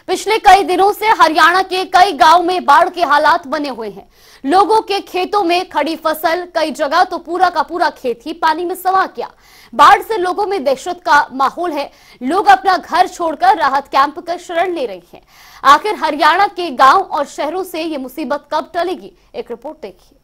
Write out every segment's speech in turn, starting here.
पिछले कई दिनों से हरियाणा के कई गांव में बाढ़ के हालात बने हुए हैं। लोगों के खेतों में खड़ी फसल, कई जगह तो पूरा का पूरा खेत ही पानी में समा गया। बाढ़ से लोगों में दहशत का माहौल है। लोग अपना घर छोड़कर राहत कैंप का शरण ले रहे हैं। आखिर हरियाणा के गांव और शहरों से ये मुसीबत कब टलेगी, एक रिपोर्ट देखिए।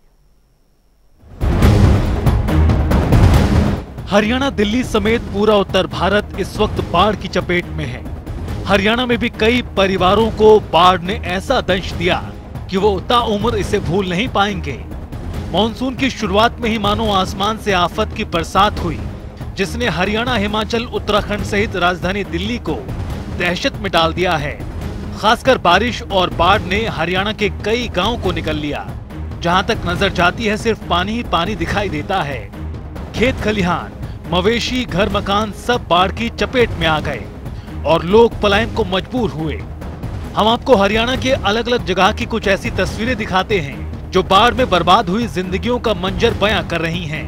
हरियाणा, दिल्ली समेत पूरा उत्तर भारत इस वक्त बाढ़ की चपेट में है। हरियाणा में भी कई परिवारों को बाढ़ ने ऐसा दंश दिया कि वो ताउम्र इसे भूल नहीं पाएंगे। मॉनसून की शुरुआत में ही मानो आसमान से आफत की बरसात हुई, जिसने हरियाणा, हिमाचल, उत्तराखंड सहित राजधानी दिल्ली को दहशत में डाल दिया है। खासकर बारिश और बाढ़ ने हरियाणा के कई गांवों को निगल लिया। जहां तक नजर जाती है सिर्फ पानी ही पानी दिखाई देता है। खेत खलिहान, मवेशी, घर मकान सब बाढ़ की चपेट में आ गए और लोग पलायन को मजबूर हुए। हम आपको हरियाणा के अलग अलग जगह की कुछ ऐसी तस्वीरें दिखाते हैं जो बाढ़ में बर्बाद हुई जिंदगियों का मंजर बयां कर रही हैं।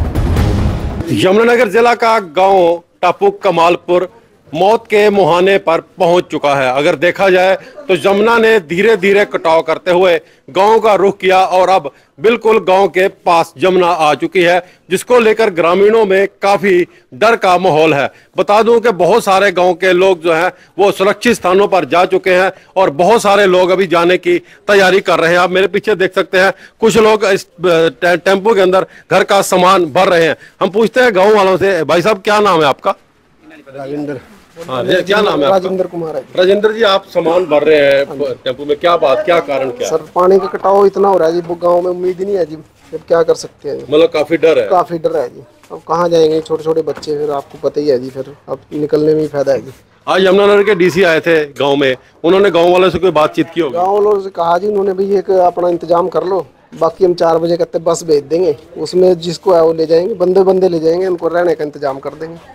यमुनानगर जिला का गांव टापुक कमालपुर मौत के मुहाने पर पहुंच चुका है। अगर देखा जाए तो यमुना ने धीरे धीरे कटाव करते हुए गांव का रुख किया और अब बिल्कुल गांव के पास यमुना आ चुकी है, जिसको लेकर ग्रामीणों में काफी डर का माहौल है। बता दूं कि बहुत सारे गांव के लोग जो हैं वो सुरक्षित स्थानों पर जा चुके हैं और बहुत सारे लोग अभी जाने की तैयारी कर रहे हैं। आप मेरे पीछे देख सकते हैं कुछ लोग इस टेम्पो के अंदर घर का सामान भर रहे हैं। हम पूछते हैं गाँव वालों से, भाई साहब क्या नाम है आपका? राजेंद्र। हाँ, क्या नाम है? राजेंद्र कुमार है। राजेंद्र जी, आप सामान भर रहे हैं टेम्पो में, क्या बात, क्या कारण क्या? सर, पानी का कटाव इतना हो रहा है जी, गांव में उम्मीद ही नहीं है जी। अब क्या कर सकते हैं? मतलब काफी डर है। काफी डर है जी। अब कहाँ जाएंगे छोटे छोटे बच्चे, फिर आपको पता ही है जी, फिर अब निकलने में ही फायदा है जी। आज यमुनानगर के डीसी आए थे गांव में, उन्होंने गांव वालों से कोई बातचीत की होगी? गाँव वालों से कहा जी उन्होंने भी एक अपना इंतजाम कर लो, बाकी हम 4 बजे कहते बस भेज देंगे, उसमें जिसको है वो ले जाएंगे, बंदे बंदे ले जाएंगे, उनको रहने का इंतजाम कर देंगे।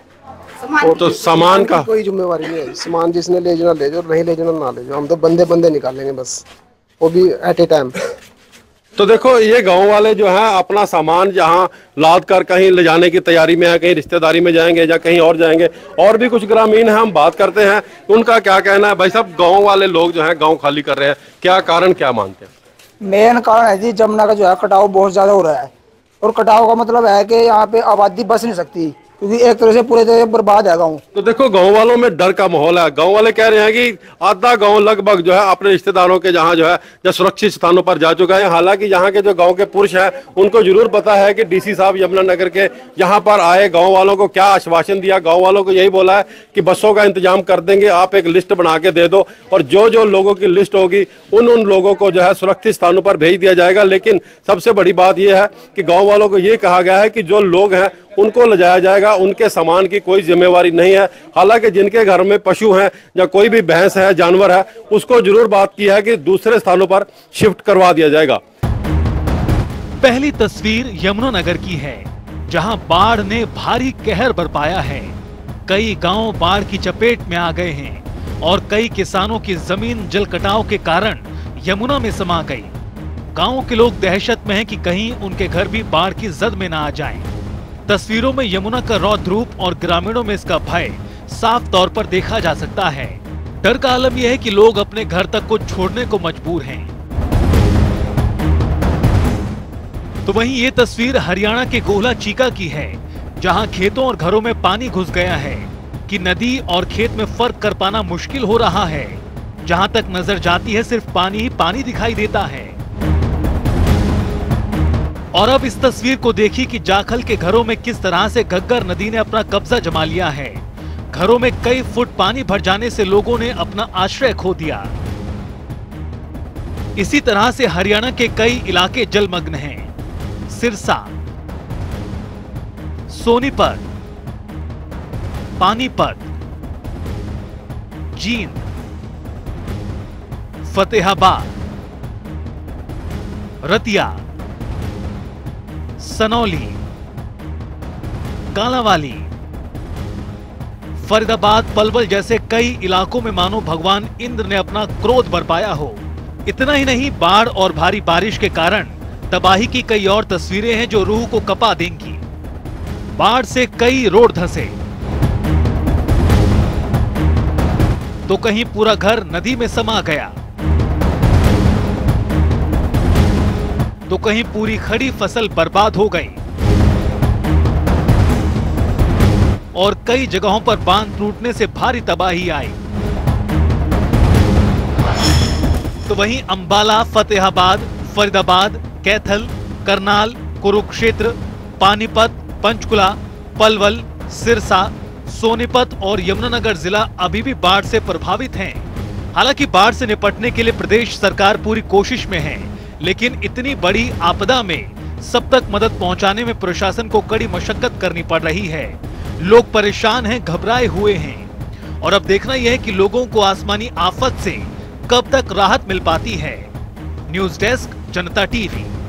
और तो सामान का कोई जिम्मेवारी नहीं है। सामान जिसने ले जाना ले जाओ, नहीं ले जाना ना ले जाओ, हम तो बंदे बंदे निकालेंगे बस, वो भी एट ए टाइम। तो देखो, ये गांव वाले जो हैं अपना सामान जहां लाद कर कहीं ले जाने की तैयारी में है, कहीं रिश्तेदारी में जाएंगे या कहीं और जाएंगे। और भी कुछ ग्रामीण हैं, हम बात करते हैं, उनका क्या कहना है। भाई साहब, गाँव वाले लोग जो है गाँव खाली कर रहे हैं, क्या कारण क्या मानते हैं? मेन कारण है जी यमुना का जो है कटाव बहुत ज्यादा हो रहा है। और कटाव का मतलब है कि यहाँ पे आबादी बस नहीं सकती, क्योंकि एक तरह से पूरे तरह बर्बाद है गाँव। तो देखो, गांव वालों में डर का माहौल है। गांव वाले कह रहे हैं कि आधा गांव लगभग जो है अपने रिश्तेदारों के जहां जो है या सुरक्षित स्थानों पर जा चुका है। हालांकि यहाँ के जो गांव के पुरुष हैं उनको जरूर पता है कि डीसी साहब यमुनानगर के यहाँ पर आए, गाँव वालों को क्या आश्वासन दिया। गाँव वालों को यही बोला है कि बसों का इंतजाम कर देंगे, आप एक लिस्ट बना के दे दो और जो जो लोगों की लिस्ट होगी उन लोगों को जो है सुरक्षित स्थानों पर भेज दिया जाएगा। लेकिन सबसे बड़ी बात यह है कि गाँव वालों को ये कहा गया है कि जो लोग हैं उनको ले जाया जाएगा, उनके सामान की कोई जिम्मेवारी नहीं है। हालांकि जिनके घर में पशु हैं या कोई भी भैंस है, जानवर है, उसको जरूर बात की है कि दूसरे स्थानों पर शिफ्ट करवा दिया जाएगा। पहली तस्वीर यमुनानगर की है, जहां बाढ़ ने भारी कहर बरपाया है। कई गांव बाढ़ की चपेट में आ गए हैं और कई किसानों की जमीन जल कटाव के कारण यमुना में समा गई। गांव के लोग दहशत में हैं कि कहीं उनके घर भी बाढ़ की जद में न आ जाएं। तस्वीरों में यमुना का रौद्र रूप और ग्रामीणों में इसका भय साफ तौर पर देखा जा सकता है। डर का आलम यह है कि लोग अपने घर तक को छोड़ने को मजबूर हैं। तो वहीं ये तस्वीर हरियाणा के गोहला चीका की है, जहां खेतों और घरों में पानी घुस गया है कि नदी और खेत में फर्क कर पाना मुश्किल हो रहा है। जहां तक नजर जाती है सिर्फ पानी ही पानी दिखाई देता है। और अब इस तस्वीर को देखिए कि जाखल के घरों में किस तरह से घग्गर नदी ने अपना कब्जा जमा लिया है। घरों में कई फुट पानी भर जाने से लोगों ने अपना आश्रय खो दिया। इसी तरह से हरियाणा के कई इलाके जलमग्न हैं। सिरसा, सोनीपत, पानीपत, जींद, फतेहाबाद, रतिया, सनौली, कालावाली, फरीदाबाद, पलवल जैसे कई इलाकों में मानो भगवान इंद्र ने अपना क्रोध बरपाया हो। इतना ही नहीं, बाढ़ और भारी बारिश के कारण तबाही की कई और तस्वीरें हैं जो रूह को कपा देंगी। बाढ़ से कई रोड धंसे, तो कहीं पूरा घर नदी में समा गया, तो कहीं पूरी खड़ी फसल बर्बाद हो गई और कई जगहों पर बांध टूटने से भारी तबाही आई। तो वहीं अंबाला, फतेहाबाद, फरीदाबाद, कैथल, करनाल, कुरुक्षेत्र, पानीपत, पंचकुला, पलवल, सिरसा, सोनीपत और यमुनानगर जिला अभी भी बाढ़ से प्रभावित हैं। हालांकि बाढ़ से निपटने के लिए प्रदेश सरकार पूरी कोशिश में है, लेकिन इतनी बड़ी आपदा में सब तक मदद पहुंचाने में प्रशासन को कड़ी मशक्कत करनी पड़ रही है। लोग परेशान हैं, घबराए हुए हैं और अब देखना यह है कि लोगों को आसमानी आफत से कब तक राहत मिल पाती है। News desk, Janta TV.